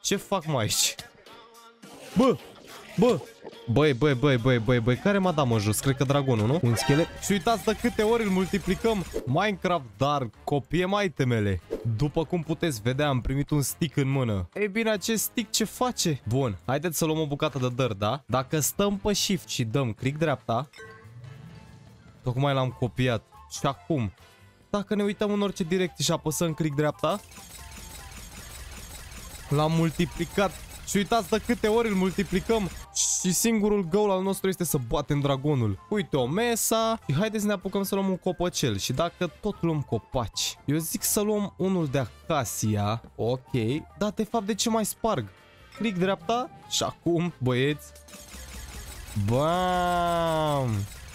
Ce fac mai aici? Băi, care m-a dat mă jos? Cred că dragonul, nu? Un schelet. Și uitați de câte ori îl multiplicăm. Minecraft, dar copiem itemele. După cum puteți vedea, am primit un stick în mână. Ei bine, acest stick ce face? Bun, haideți să luăm o bucată de dirt, da? Dacă stăm pe shift și dăm click dreapta, tocmai l-am copiat. Și acum, dacă ne uităm în orice direcție și apăsăm click dreapta, l-am multiplicat. Și uitați de câte ori îl multiplicăm. Și singurul goal al nostru este să batem dragonul. Uite o mesa. Și haideți să ne apucăm să luăm un copăcel. Și dacă tot luăm copaci, eu zic să luăm unul de acacia. Ok. Dar de fapt de ce mai sparg? Click dreapta. Și acum, băieți, bam!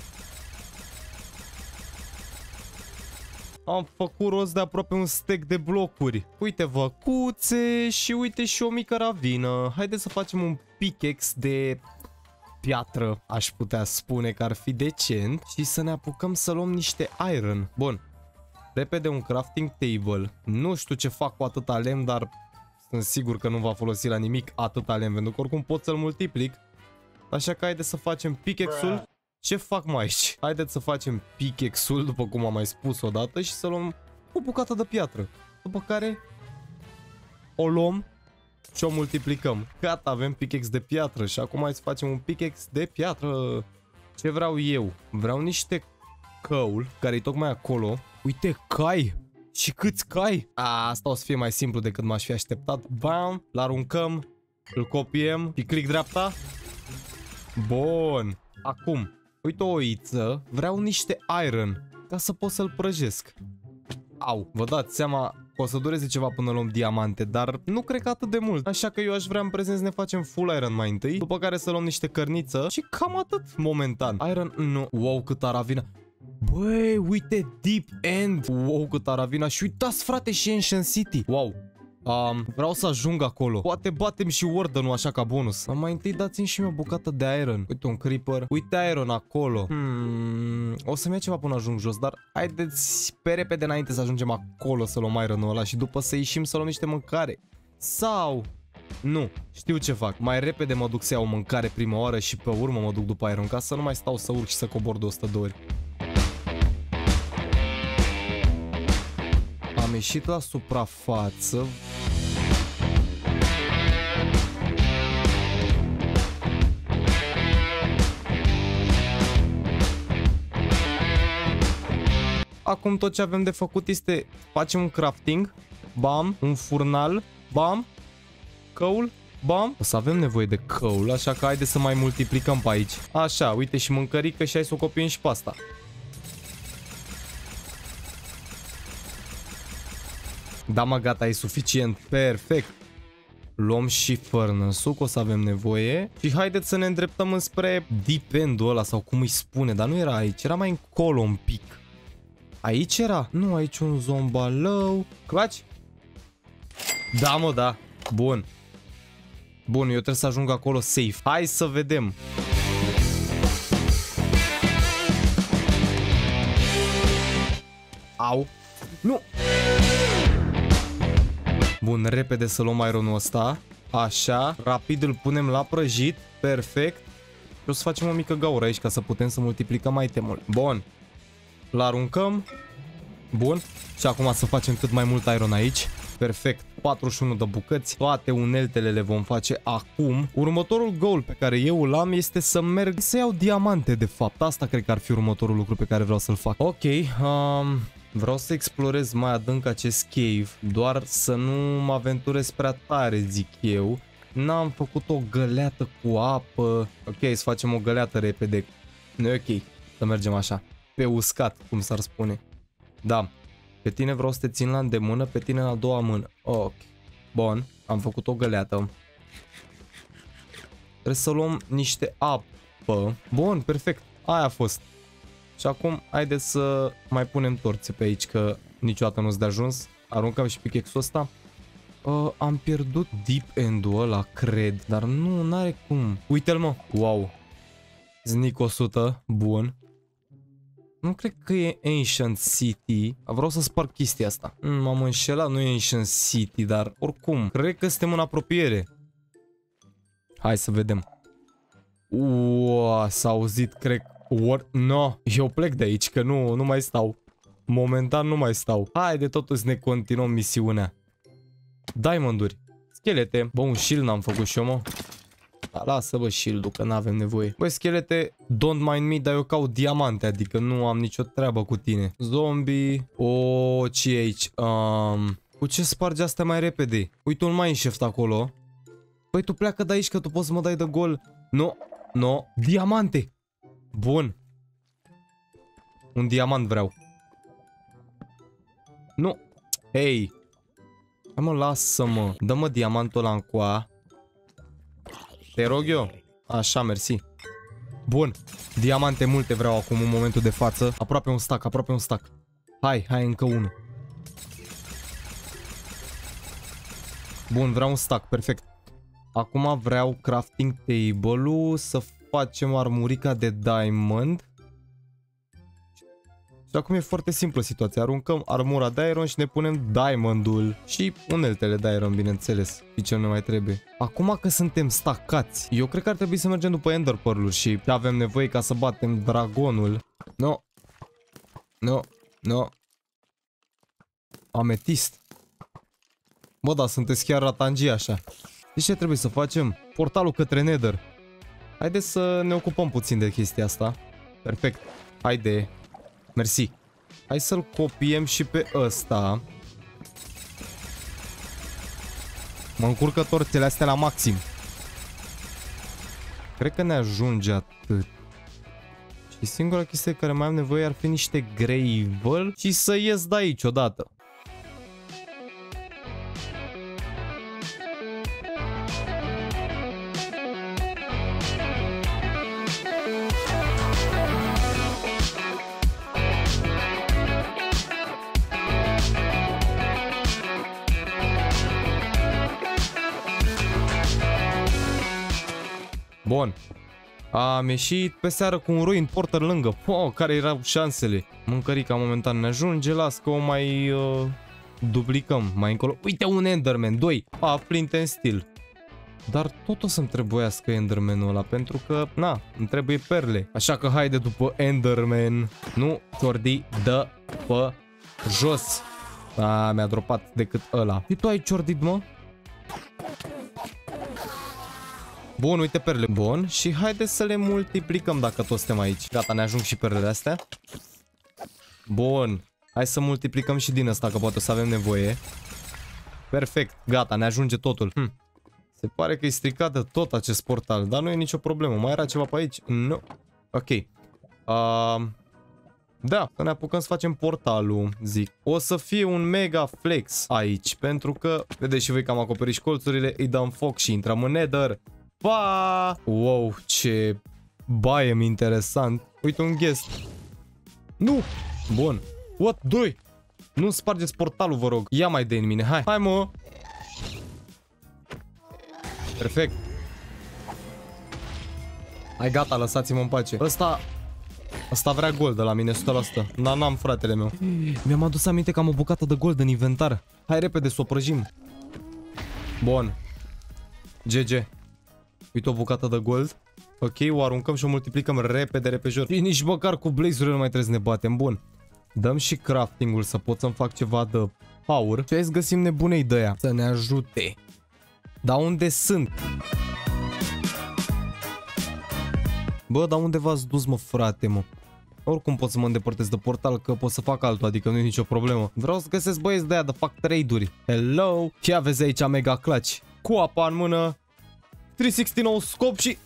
Am făcut rost de aproape un stack de blocuri. Uite văcuțe și uite și o mică ravină. Haideți să facem un pickaxe de piatră, aș putea spune că ar fi decent. Și să ne apucăm să luăm niște iron. Bun. Repede un crafting table. Nu știu ce fac cu atâta lemn, dar sunt sigur că nu va folosi la nimic atâta lemn, pentru că oricum pot să-l multiplic. Așa că haideți să facem pickaxe-ul. Ce fac mai aici? Haideți să facem pickaxe-ul, după cum am mai spus odată, și să luăm o bucată de piatră. După care o luăm și o multiplicăm. Gata, avem pickaxe de piatră și acum hai să facem un pickaxe de piatră. Ce vreau eu? Vreau niște coal, care-i tocmai acolo. Uite, cai! Și câți cai? Asta o să fie mai simplu decât m-aș fi așteptat. Bam! L-aruncăm, îl copiem și click dreapta. Bun! Acum, uite o oiță, vreau niște iron ca să pot să-l prăjesc. Au, vă dați seama că o să dureze ceva până luăm diamante, dar nu cred că atât de mult. Așa că eu aș vrea în prezent să ne facem full iron mai întâi, după care să luăm niște cărniță și cam atât momentan. Iron, nu, wow, câtă ravină. Băi, uite, Deep End. Wow, câtă ravină. Și uitați, frate, și Ancient City. Wow. Vreau să ajung acolo. Poate batem și Warden-ul așa ca bonus. Mai întâi dați-mi și mie o bucată de iron. Uite un creeper. Uite iron acolo. O să-mi ia ceva până ajung jos, dar haideți pe repede înainte să ajungem acolo să luăm iron-ul ăla și după să ieșim să luăm niște mâncare. Sau... Nu, știu ce fac. Mai repede mă duc să iau mâncare prima oară și pe urmă mă duc după iron, ca să nu mai stau să urc și să cobor de 100 de ori. Am ieșit la suprafață. Acum tot ce avem de făcut este facem un crafting, bam, un furnal, bam, coal, bam. O să avem nevoie de coal, așa că haide să mai multiplicăm pe aici. Așa, uite și mâncărică și hai să o copiem și pe asta. Da, mă, gata, e suficient. Perfect. Luăm și furnace-ul, că o să avem nevoie. Și haideți să ne îndreptăm înspre Deep End-ul ăla, sau cum îi spune. Dar nu era aici, era mai încolo un pic. Aici era? Nu, aici un zombalău. Claci? Da, mă, da. Bun. Bun, eu trebuie să ajung acolo safe. Hai să vedem. Au. Nu. Bun, repede să luăm ironul ăsta. Așa, rapid îl punem la prăjit. Perfect. Și o să facem o mică gaură aici ca să putem să multiplicăm itemul. Bun. L-aruncăm. Bun. Și acum să facem cât mai mult iron aici. Perfect. 41 de bucăți. Toate uneltele le vom face acum. Următorul goal pe care eu îl am este să merg să iau diamante, de fapt. Asta cred că ar fi următorul lucru pe care vreau să-l fac. Ok. Vreau să explorez mai adânc acest cave, doar să nu mă aventurez prea tare, zic eu. N-am făcut o găleată cu apă. Ok, să facem o găleată repede. Nu e ok să mergem așa, pe uscat, cum s-ar spune. Da, pe tine vreau să te țin la îndemână, pe tine la a doua mână. Ok, bun, am făcut o găleată. Trebuie să luăm niște apă. Bun, perfect, aia a fost. Și acum, haideți să mai punem torțe pe aici, că niciodată nu-s de ajuns. Aruncăm și pickaxe-ul ăsta. Am pierdut Deep End-ul ăla, cred. Dar nu, n-are cum. Uite-l, mă. Wow. Sneak 100. Bun. Nu cred că e Ancient City. Vreau să sparg chestia asta. M-am înșelat, nu e Ancient City, dar oricum, cred că suntem în apropiere. Hai să vedem. S-a auzit, cred. No, eu plec de aici, că nu mai stau. Momentan nu mai stau. Haide totuși ne continuăm misiunea. Diamonduri. Schelete. Bă, un shield n-am făcut și eu, mă. Da, lasă, bă, shield-ul, că n-avem nevoie. Băi, schelete, don't mind me, dar eu caut diamante, adică nu am nicio treabă cu tine. Zombie. Ce e aici? Cu ce spargi astea mai repede? Uite un mineshaft acolo. Păi tu pleacă de aici, că tu poți să mă dai de gol. No. Diamante. Bun. Un diamant vreau. Nu. Hei. Hai mă, lasă-mă. Dă-mă diamantul ăla încoa. Te rog eu. Așa, mersi. Bun. Diamante multe vreau acum în momentul de față. Aproape un stack. Hai, încă unul. Bun, vreau un stack, perfect. Acum vreau crafting table-ul, să facem armurica de diamond. Și acum e foarte simplă situația. Aruncăm armura de iron și ne punem diamondul. Și uneltele de iron, bineînțeles. Și ce ne mai trebuie. Acum că suntem stacați, eu cred că ar trebui să mergem după ender pearl-uri și avem nevoie ca să batem dragonul. No. Ametist. Bă, da, sunteți chiar ratangii așa. Deci ce trebuie să facem? Portalul către Nether. Haideți să ne ocupăm puțin de chestia asta. Perfect. Haide. Mersi. Hai să-l copiem și pe ăsta. Mă încurcă torțele astea la maxim. Cred că ne ajunge atât. Și singura chestie care mai am nevoie ar fi niște gravel și să ies de aici odată. Bun. Am ieșit pe seară cu un ruin porter lângă. Care erau șansele? Mâncărica momentan ne ajunge. Las că o mai duplicăm mai încolo. Uite un enderman, 2. Flint and steel. Dar tot o să-mi trebuiască enderman-ul ăla, pentru că, na, îmi trebuie perle. Așa că haide după enderman. Nu, Ciordi, dă pe jos. Mi-a dropat decât ăla. Și tu ai ciordit, mă? Bun, uite perle. Bun, și haideți să le multiplicăm dacă toți suntem aici. Gata, ne ajung și perlele astea. Bun. Hai să multiplicăm și din ăsta, că poate o să avem nevoie. Perfect, gata, ne ajunge totul. Se pare că e stricat de tot acest portal, dar nu e nicio problemă. Mai era ceva pe aici? Nu. Ok. Da, să ne apucăm să facem portalul, zic. O să fie un mega flex aici, pentru că, vedeți și voi că am acoperit și colțurile, îi dăm foc și intrăm în Nether. Pa! Wow, ce baie interesant. Uite un guest. Nu! Bun. What? 2! Nu spargeți portalul, vă rog. Ia mai de în mine, hai mă! Perfect. Hai, gata, lăsați-mă în pace. Ăsta vrea gold de la mine, 100%. N-am, fratele meu. Mi-am adus aminte că am o bucată de gold în inventar. Hai repede să o prăjim. Bun. GG. Uite o bucată de gold. Ok, o aruncăm și o multiplicăm repejor. Și nici măcar cu blaze-urile nu mai trebuie să ne batem. Bun. Dăm și crafting-ul să pot să-mi fac ceva de power. Și hai să găsim nebune ideea. Să ne ajute. Dar unde sunt? Bă, dar unde v-ați dus, mă, frate, mă? Oricum pot să mă îndepărtez de portal, că pot să fac altul, adică nu e nicio problemă. Vreau să găsesc băieți de aia de fac trade-uri. Hello! Și aveți aici mega clutch. Cu apa în mână. 369 scop și...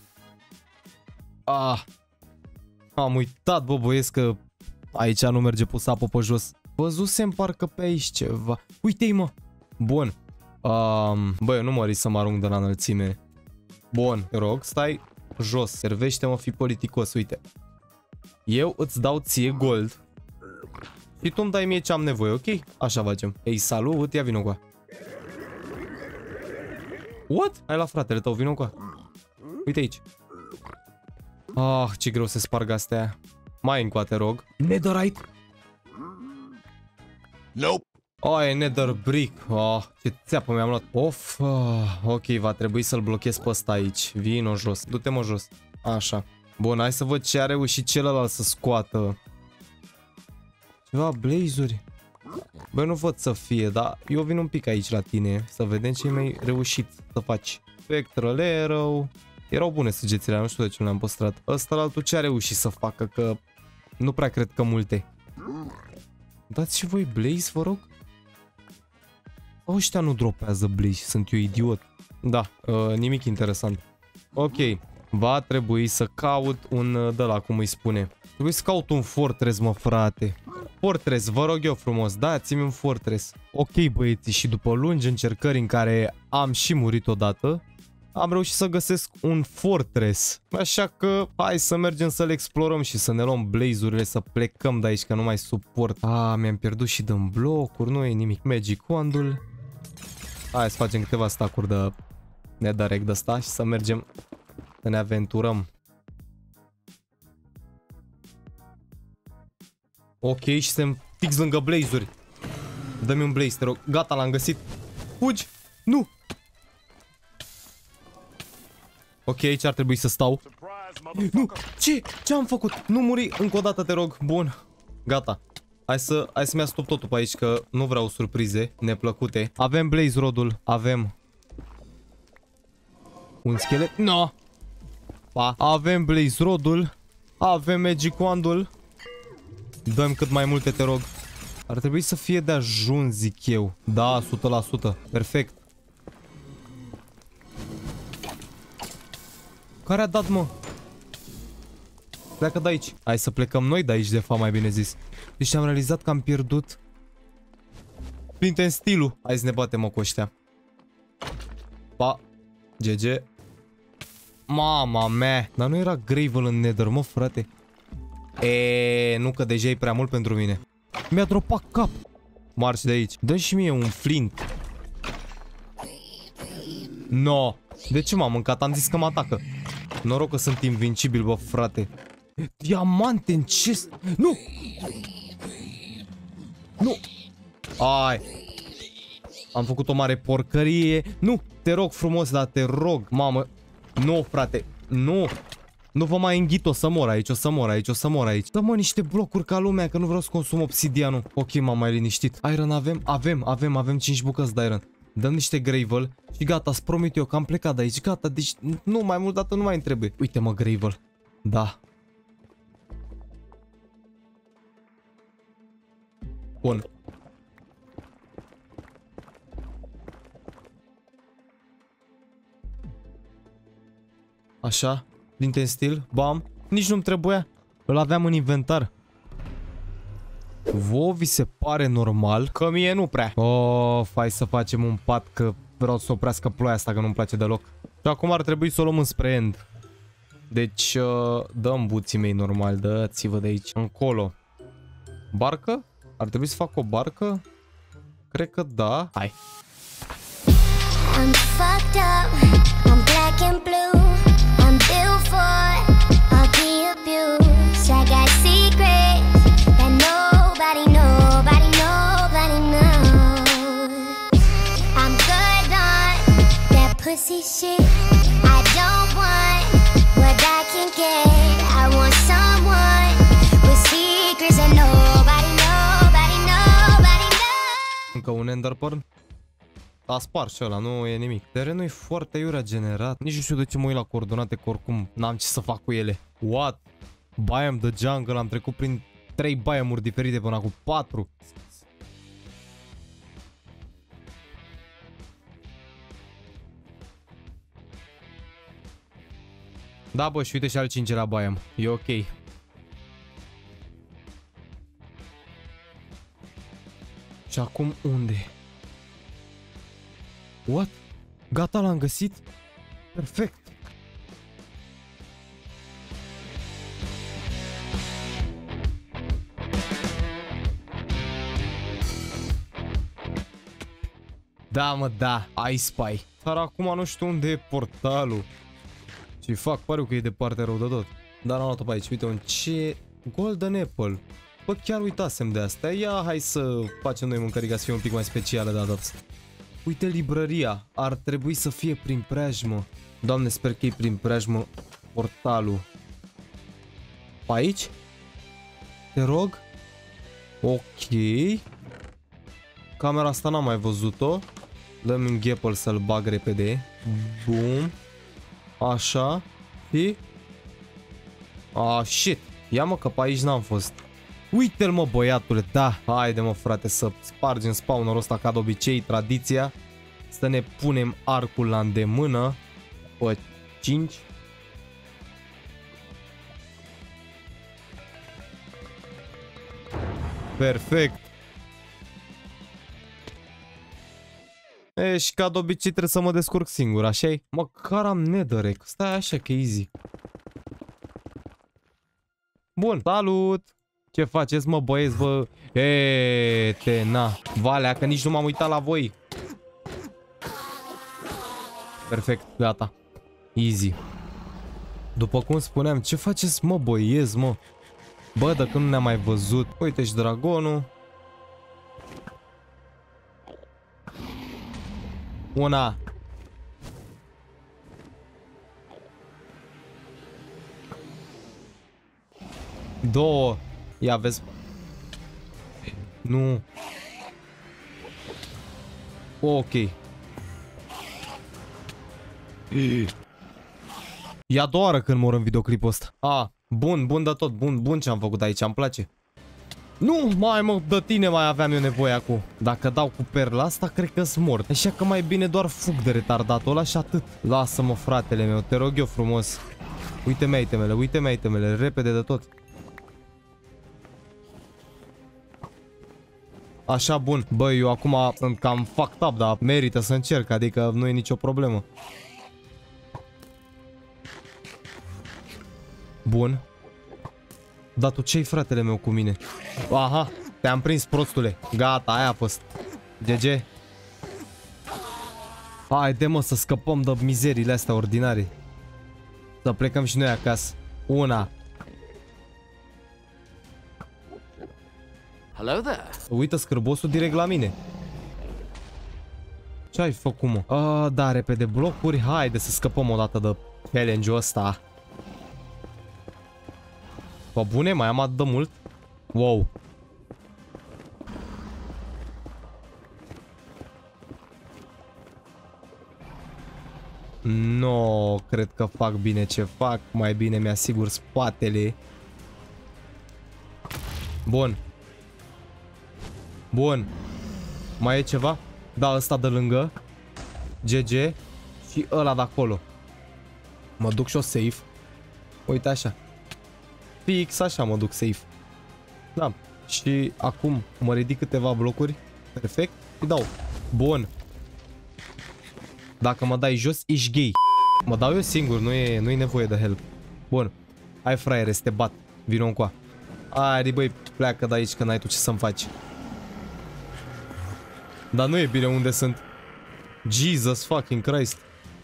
Am uitat, bă, băieți, că aici nu merge pus apă pe jos. Văzusem parcă pe aici ceva. Uite-i, mă! Bun. Bă, eu nu mă risc să mă arunc de la înălțime. Bun, te rog, stai jos. Servește-mă, fi politicos, uite. Eu îți dau ție gold și tu îmi dai mie ce am nevoie, ok? Așa facem. Ei, salut, ia vino cu. What? Hai la fratele tău, vino cu. Uite aici. Ce greu se sparg astea. Mai încă, te rog. Netherite? Nope. Oh, e nether brick. Oh, ce țeapă mi-am luat. Of. Ok, va trebui să-l blochez pe ăsta aici. Vino jos. Du-te mă jos. Așa. Bun, hai să văd ce a reușit celălalt să scoată. Ceva blaze-uri. Băi, nu văd să fie, dar eu vin un pic aici la tine. Să vedem ce mi-ai reușit să faci. Spectral Arrow. Erau bune săgețile, nu știu de ce nu le-am păstrat. Ăsta la altul ce a reușit să facă, că nu prea cred că multe. Dați și voi blaze, vă rog? Ăștia nu dropează blaze, sunt eu idiot. Da, nimic interesant. Ok, va trebui să caut un de la cum îi spune. Trebuie să caut un fortress, mă, frate. Fortress, vă rog eu frumos, dați-mi un fortress. Ok, băieți, și după lungi încercări în care am și murit odată, am reușit să găsesc un fortress. Așa că hai să mergem să-l explorăm și să ne luăm blaze-urile, să plecăm de aici, că nu mai suport. Mi-am pierdut și din blocuri, nu e nimic. Magic wand-ul. Hai să facem câteva stack-uri de netherrack de ăsta și să mergem să ne aventurăm. Ok, și suntem fix lângă blaze-uri. Dă-mi un blaze, te rog. Gata, l-am găsit. Fugi! Nu! Ok, aici ar trebui să stau. Nu! Ce? Ce am făcut? Nu muri încă o dată, te rog. Bun. Gata. Hai să-mi astop totul pe aici, că nu vreau surprize neplăcute. Avem blaze rodul. Avem un schelet. No! Pa. Avem blaze rodul. Avem magic wand-ul. Dăm cât mai multe, te rog. Ar trebui să fie de ajuns, zic eu. Da, 100%. Perfect. Care a dat, mă? Pleacă de aici. Hai să plecăm noi de aici, de fapt, mai bine zis. Deci am realizat că am pierdut Flint and Steel-ul. Hai să ne batem, mă, cu ăștia. Pa. GG. Mama mea. Dar nu era Gravel în Nether, mă, frate. Nu, că deja e prea mult pentru mine. Mi-a dropat cap. Marci de aici. Dă și mie un flint. No. De ce m-am mâncat? Am zis că mă atacă. Noroc că sunt invincibil, bă, frate. Diamante în chest. Nu! Nu! Ai. Am făcut o mare porcărie. Nu! Te rog frumos, dar te rog. Mamă. Nu, frate. Nu! Nu vă mai înghit, o să mor aici, o să mor aici, o să mor aici. Dă-mă niște blocuri ca lumea, că nu vreau să consum obsidianul. Ok, m-am mai liniștit. Iron avem 5 bucăți de iron. Dăm niște gravel și gata, îți promit eu că am plecat de aici, gata, deci nu, mai mult dată nu mai îmi trebuie. Uite, mă, gravel. Da. Bun. Așa. Din stil, bam. Nici nu-mi trebuia. Îl aveam în inventar. Vouă vi se pare normal? Că mie nu prea. Hai să facem un pat, că vreau să oprească ploaia asta, că nu-mi place deloc. Și acum ar trebui să o luăm înspre end. Deci, dăm buții mei normal, dă-ți-vă de aici. Încolo. Barcă? Ar trebui să fac o barcă? Cred că da. Hai. I'm fucked up, I'm black and blue, I'm built for all the abuse. I got secrets that nobody knows. I'm good on that pussy shit. I don't want what I can get. I want someone with secrets that nobody knows. Încă un enderpearl. A spart și ăla, nu e nimic. Terenul e foarte iurea generat. Nici nu știu de ce mă uit la coordonate, că oricum n-am ce să fac cu ele. What? Biome the jungle, am trecut prin 3 biome-uri diferite până acum 4. Da, bă, și uite și al 5-lea biome. E ok. Și acum unde? What? Gata, l-am găsit? Perfect. Da, mă, da, I spy. Dar acum nu știu unde e portalul. Ce fac, pare că e departe rău de tot. Dar am luat-o pe aici, uite un ce Golden Apple. Bă, chiar uitasem de asta. Ia, hai să facem noi mâncărica să fie un pic mai specială de data asta. Uite librăria. Ar trebui să fie prin preajmă. Doamne, sper că e prin preajmă portalul. Pe aici? Te rog? Ok. Camera asta n-am mai văzut-o. Dă-mi un ghepăl să-l bag repede. Bum. Așa. Și... shit. Ia mă că pe aici n-am fost. Uite-l mă băiatule, da. Haide mă frate să spargem spawnerul ăsta ca de obicei, tradiția. Să ne punem arcul la îndemână. Pe 5. Perfect. Și ca de obicei trebuie să mă descurc singur, așa-i? Măcar am netherrack. Stai așa că easy. Bun, salut! Ce faceți mă băieți, bă? Na, Valea, că nici nu m-am uitat la voi. Perfect, gata. Easy. După cum spuneam, ce faceți mă băieți, mă? Bă, dacă nu ne-am mai văzut. Uite și dragonul. Una. Două. Ia vezi. Nu. Ok. E a doua oară când mor în videoclipul ăsta. Bun, bun de tot. Bun ce am făcut aici, îmi place. Nu, mai mă, de tine mai aveam eu nevoie acum. Dacă dau cu perla asta, cred că-s mort. Așa că mai bine doar fug de retardatul ăla și atât. Lasă-mă, fratele meu, te rog eu frumos. Uite-mi itemele, uite-mi itemele, repede de tot. Așa, bun. Băi, eu acum sunt cam fucked up, dar merită să încerc, adică nu e nicio problemă. Bun. Dar tu ce-i fratele meu cu mine? Aha, te-am prins prostule. Gata, aia a fost. GG. Haide mă să scăpăm de mizeriile astea ordinare. Să plecăm și noi acasă. Una. Hello there. Uită scârbosul direct la mine. Ce ai făcut, mă? Da, repede blocuri. Haide să scăpăm odată de challenge-ul ăsta. Bă, bune, mai am atât de mult? Wow. No, cred că fac bine ce fac. Mai bine mi-asigur spatele. Bun. Bun. Mai e ceva? Da, ăsta de lângă. GG. Și ăla de acolo. Mă duc și o safe. Uite așa. Fix așa mă duc safe. Da. Și acum mă ridic câteva blocuri. Perfect. Și dau. Bun. Dacă mă dai jos, ești gay. Mă dau eu singur, nu e nevoie de help. Bun. Hai fraiere, să te bat. Vino încoa. Hai, băi, pleacă de aici că n-ai tu ce să-mi faci. Dar nu e bine unde sunt. Jesus fucking Christ.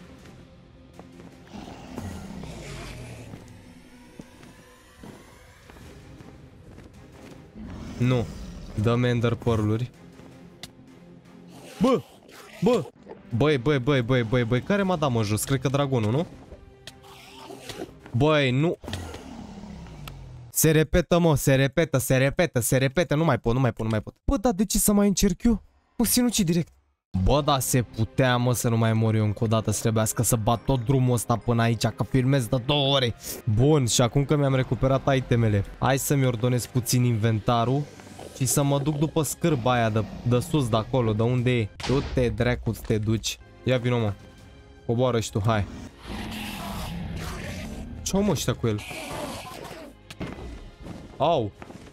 Nu. Dă-mi ender pearl-uri. Bă! Bă! Băi, care m-a dat mă jos? Cred că dragonul, nu? Băi, nu. Se repetă, mă, se repetă. Nu mai pot. Bă, dar de ce să mai încerc eu? Mă sinuci direct. Bă, da, se putea, mă, să nu mai mor eu încă o dată, să trebuiască să bat tot drumul ăsta până aici, că filmez de 2 ore. Bun, și acum că mi-am recuperat itemele, hai să-mi ordonez puțin inventarul și să mă duc după scârba aia de sus, de acolo, de unde e. Tu te dracu, te duci. Ia vino, mă. Coboară și tu, hai. Ce-au mă ăștia cu el? Au.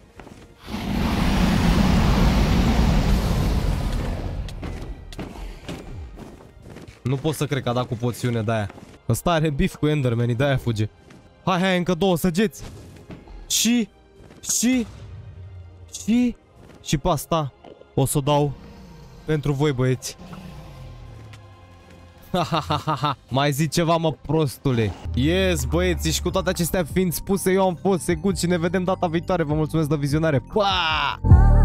Nu pot să cred că a dat cu poțiune de aia. Ăsta are beef cu Enderman-ii, de-aia fuge. Hai, încă 2 săgeți. Și pe asta o să o dau pentru voi, băieți. Mai zi ceva, mă, prostule. Yes, băieți, și cu toate acestea fiind spuse, eu am fost Segut și ne vedem data viitoare. Vă mulțumesc de vizionare. Pa!